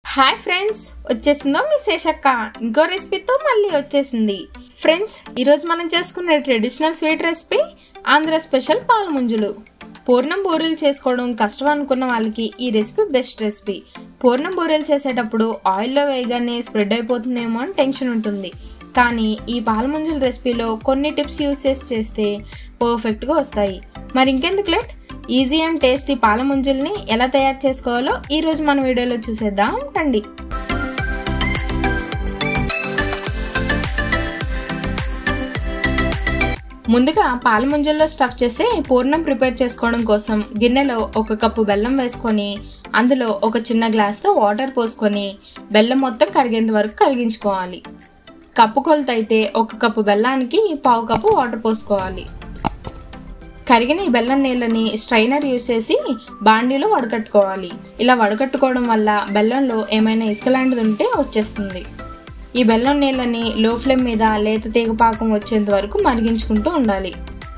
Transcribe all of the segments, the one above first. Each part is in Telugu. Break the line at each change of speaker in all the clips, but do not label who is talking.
హాయ్ ఫ్రెండ్స్, వచ్చేసిందో మీ శేషక్క ఇంకో రెసిపీతో మళ్ళీ వచ్చేసింది. ఫ్రెండ్స్, ఈరోజు మనం చేసుకునే traditional sweet recipe Andhra special పాలముంజలు. పూర్ణం బూరెలు చేసుకోవడం కష్టం అనుకున్న వాళ్ళకి ఈ రెసిపీ బెస్ట్ రెసిపీ. పూర్ణం బూరెలు చేసేటప్పుడు ఆయిల్లో వేయగానే స్ప్రెడ్ అయిపోతుందేమో అని టెన్షన్ ఉంటుంది. కానీ ఈ పాలముంజలు రెసిపీలో కొన్ని టిప్స్ యూస్ చేస్తే పర్ఫెక్ట్గా వస్తాయి. మరి ఇంకెందుకు లేట్, ఈజీ అండ్ టేస్టీ పాలముంజల్ని ఎలా తయారు చేసుకోవాలో ఈరోజు మన వీడియోలో చూసేద్దాం రండి. ముందుగా పాలముంజల్లో స్టఫ్ చేసే పూర్ణం ప్రిపేర్ చేసుకోవడం కోసం గిన్నెలో 1 కప్పు బెల్లం వేసుకొని అందులో ఒక చిన్న గ్లాస్తో వాటర్ పోసుకొని బెల్లం మొత్తం కరిగేంత వరకు కరిగించుకోవాలి. కప్పు కొలత అయితే 1 కప్పు బెల్లానికి 1/2 కప్పు వాటర్ పోసుకోవాలి. కరిగిన ఈ బెల్లం నీళ్ళని స్ట్రైనర్ యూస్ చేసి బాండీలో వడకట్టుకోవాలి. ఇలా వడకట్టుకోవడం వల్ల బెల్లంలో ఏమైనా ఇసుక లాంటిది ఉంటే వచ్చేస్తుంది. ఈ బెల్లం నీళ్ళని లో ఫ్లేమ్ మీద లేత తీగ పాకం వచ్చేంత వరకు మరిగించుకుంటూ ఉండాలి.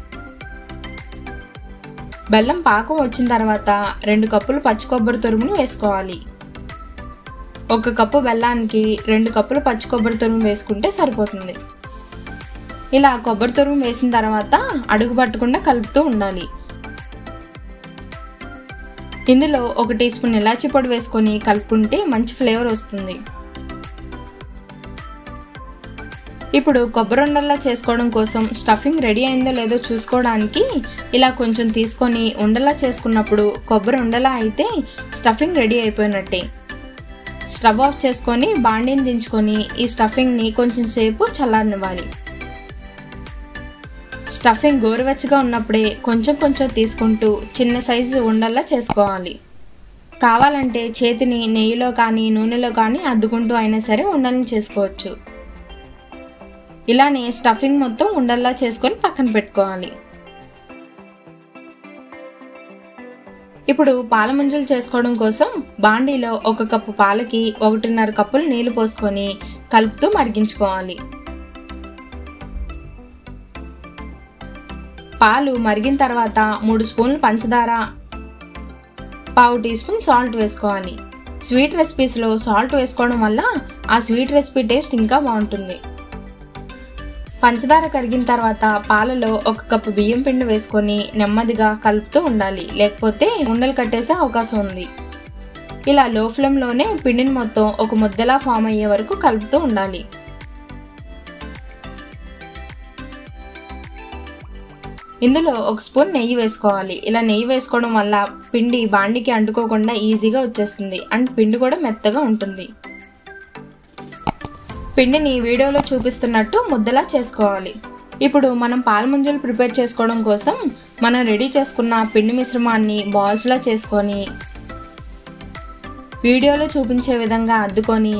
బెల్లం పాకం వచ్చిన తర్వాత 2 కప్పులు పచ్చి కొబ్బరి తురుమును వేసుకోవాలి. 1 కప్పు బెల్లానికి 2 కప్పులు పచ్చి కొబ్బరి తురుము వేసుకుంటే సరిపోతుంది. ఇలా కొబ్బరి తురుము వేసిన తర్వాత అడుగు పట్టకుండా కలుపుతూ ఉండాలి. ఇందులో 1 టీ స్పూన్ ఇలాచీ పొడి వేసుకొని కలుపుకుంటే మంచి ఫ్లేవర్ వస్తుంది. ఇప్పుడు కొబ్బరి ఉండల్లా చేసుకోవడం కోసం స్టఫింగ్ రెడీ అయిందో లేదో చూసుకోవడానికి ఇలా కొంచెం తీసుకొని ఉండలా చేసుకున్నప్పుడు కొబ్బరి ఉండలా అయితే స్టఫింగ్ రెడీ అయిపోయినట్టే. స్టవ్ ఆఫ్ చేసుకొని బాండీని దించుకొని ఈ స్టఫింగ్ని కొంచెం సేపు చల్లారనివ్వాలి. స్టఫింగ్ గోరువెచ్చగా ఉన్నప్పుడే కొంచెం కొంచెం తీసుకుంటూ చిన్న సైజు ఉండల్లా చేసుకోవాలి. కావాలంటే చేతిని నెయ్యిలో కానీ నూనెలో కానీ అద్దుకుంటూ అయినా సరే ఉండల్ని చేసుకోవచ్చు. ఇలానే స్టఫింగ్ మొత్తం ఉండల్లా చేసుకొని పక్కన పెట్టుకోవాలి. ఇప్పుడు పాలముంజలు చేసుకోవడం కోసం బాండీలో 1 కప్పు పాలకి 1.5 కప్పులు నీళ్లు పోసుకొని కలుపుతూ మరిగించుకోవాలి. పాలు మరిగిన తర్వాత 3 స్పూన్లు పంచదార, 1/2 టీ స్పూన్ సాల్ట్ వేసుకోవాలి. స్వీట్ రెసిపీస్లో సాల్ట్ వేసుకోవడం వల్ల ఆ స్వీట్ రెసిపీ టేస్ట్ ఇంకా బాగుంటుంది. పంచదార కరిగిన తర్వాత పాలలో 1 కప్పు బియ్యం పిండి వేసుకొని నెమ్మదిగా కలుపుతూ ఉండాలి, లేకపోతే ఉండలు కట్టేసే అవకాశం ఉంది. ఇలా లో ఫ్లేమ్లోనే పిండిని మొత్తం ఒక ముద్దలా ఫామ్ అయ్యే వరకు కలుపుతూ ఉండాలి. ఇందులో 1 స్పూన్ నెయ్యి వేసుకోవాలి. ఇలా నెయ్యి వేసుకోవడం వల్ల పిండి బాండికి అంటుకోకుండా ఈజీగా వచ్చేస్తుంది అండ్ పిండి కూడా మెత్తగా ఉంటుంది. పిండిని వీడియోలో చూపిస్తున్నట్టు ముద్దలా చేసుకోవాలి. ఇప్పుడు మనం పాలముంజలు ప్రిపేర్ చేసుకోవడం కోసం మనం రెడీ చేసుకున్న పిండి మిశ్రమాన్ని బాల్స్లా చేసుకొని వీడియోలో చూపించే విధంగా అద్దుకొని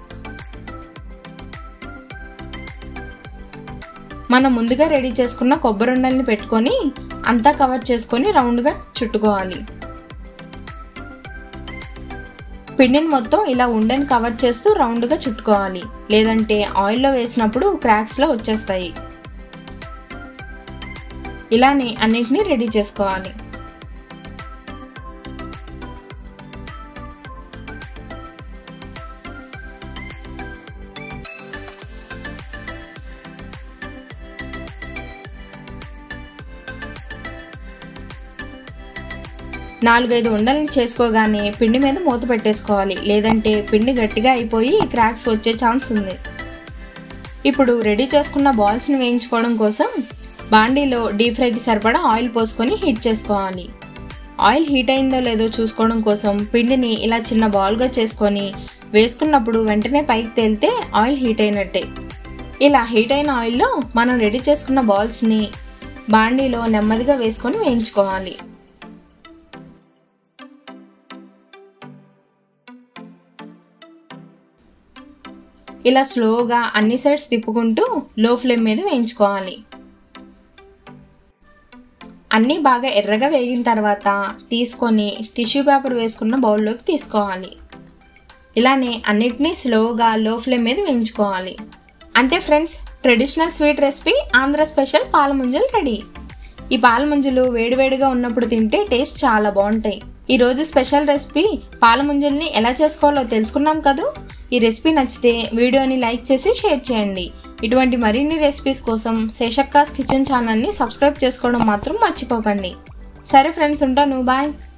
మనం ముందుగా రెడీ చేసుకున్న కొబ్బరి ఉండల్ని పెట్టుకొని అంతా కవర్ చేసుకొని రౌండ్గా చుట్టుకోవాలి. పిండిని మొత్తం ఇలా ఉండని కవర్ చేస్తూ రౌండ్గా చుట్టుకోవాలి, లేదంటే ఆయిల్లో వేసినప్పుడు క్రాక్స్లో వచ్చేస్తాయి. ఇలానే అన్నిటినీ రెడీ చేసుకోవాలి. నాలుగైదు ఉండల్ని చేసుకోగానే పిండి మీద మూత పెట్టేసుకోవాలి, లేదంటే పిండి గట్టిగా అయిపోయి క్రాక్స్ వచ్చే ఛాన్స్ ఉంది. ఇప్పుడు రెడీ చేసుకున్న బాల్స్ని వేయించుకోవడం కోసం బాండీలో డీప్ ఫ్రైకి సరిపడా ఆయిల్ పోసుకొని హీట్ చేసుకోవాలి. ఆయిల్ హీట్ అయిందో లేదో చూసుకోవడం కోసం పిండిని ఇలా చిన్న బాల్గా చేసుకొని వేసుకున్నప్పుడు వెంటనే పైకి తేలితే ఆయిల్ హీట్ అయినట్టే. ఇలా హీట్ అయిన ఆయిల్లో మనం రెడీ చేసుకున్న బాల్స్ని బాండీలో నెమ్మదిగా వేసుకొని వేయించుకోవాలి. ఇలా స్లోగా అన్ని సైడ్స్ తిప్పుకుంటూ లో ఫ్లేమ్ మీద వేయించుకోవాలి. అన్నీ బాగా ఎర్రగా వేగిన తర్వాత తీసుకొని టిష్యూ పేపర్ వేసుకున్న బౌల్లోకి తీసుకోవాలి. ఇలానే అన్నిటినీ స్లోగా లో ఫ్లేమ్ మీద వేయించుకోవాలి. అంతే friends, traditional sweet recipe Andhra special పాలముంజలు రెడీ. ఈ పాలముంజలు వేడివేడిగా ఉన్నప్పుడు తింటే టేస్ట్ చాలా బాగుంటాయి. ఈ రోజు స్పెషల్ రెసిపీ పాలముంజల్ని ఎలా చేసుకోవాలో తెలుసుకున్నాం కదా. ఈ రెసిపీ నచ్చితే వీడియోని లైక్ చేసి షేర్ చేయండి. ఇటువంటి మరిన్ని రెసిపీస్ కోసం శేషక్కాస్ కిచెన్ ఛానల్ని సబ్స్క్రైబ్ చేసుకోవడం మాత్రం మర్చిపోకండి. సరే ఫ్రెండ్స్, ఉంటాను. బాయ్.